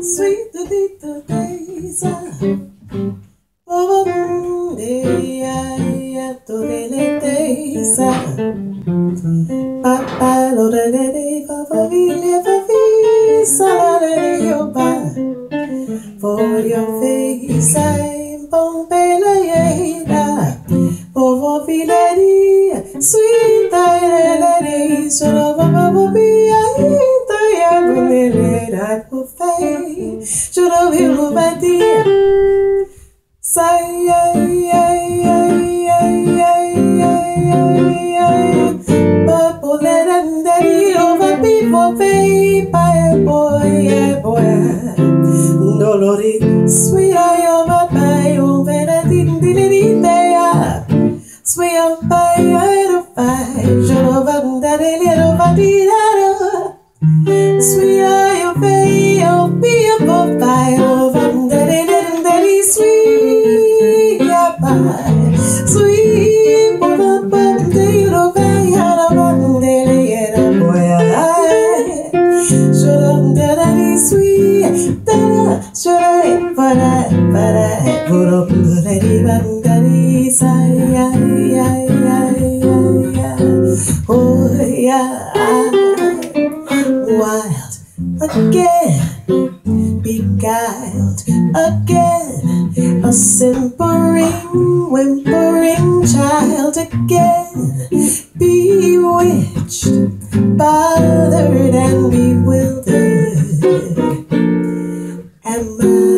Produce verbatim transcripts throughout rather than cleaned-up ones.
sweet little days. Oh, day, I to the days. Papa, lo de de, papa, ville, papa, salary, your bar. For your face, I'm Pompela, for Viladi, sweet lady, sort of a baby, I am a buffet, should have been a bad dear. Say, but for that, and daddy over people, pay by a boy, a boy. Dolori, sweet I am a pie, oh, better didn't did it, sweet on pie, I don't fight, should have done that a little body, sweet I am pay, oh, be a pie, oh, that a little daddy, sweet, yeah, pie, sweet, but a bum, they don't buy, I don't want the boy, I should have done that, sweet, should I, but I, but I, put up the lady bandari, say, oh, yeah, wild again, beguiled again, a simpering, whimpering child again, bewitched, bothered and bewildered. Am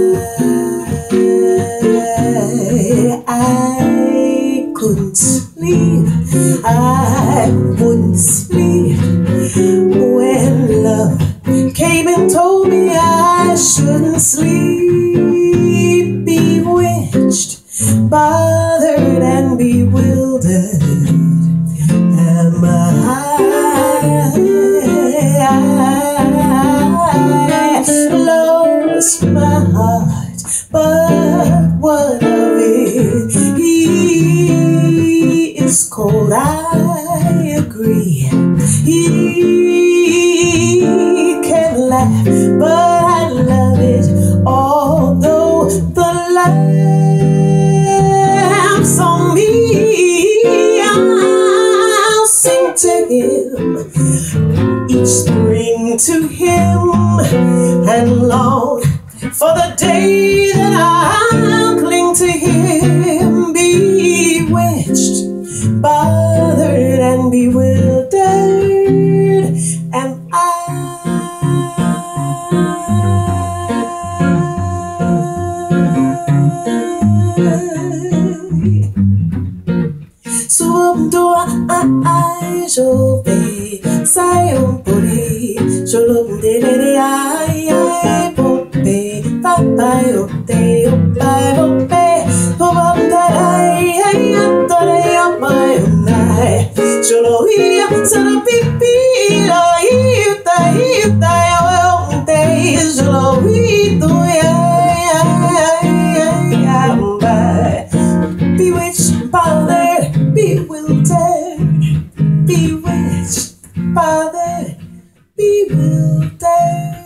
I, I couldn't sleep, I wouldn't sleep when love came and told me I shouldn't sleep. Bewitched, bothered and bewildered. Am I, I lost my heart, but what of it? He is cold, I agree. He can laugh, but I love it. Although the laughs on me, I'll sing to him each spring to him and long for the day that I'll cling to him. Bewitched, bothered and bewildered, am I. So do I, so be, say on body, so long de de I, I, bope, papa, ope, ope, ope, oh, that I, I, adore your mind, I, so lo hear, so lo pipi, lo hear, the hear, the days, so lo we do, I, I, I, bewitched, bothered, bewildered, bewitched, bothered, bewildered.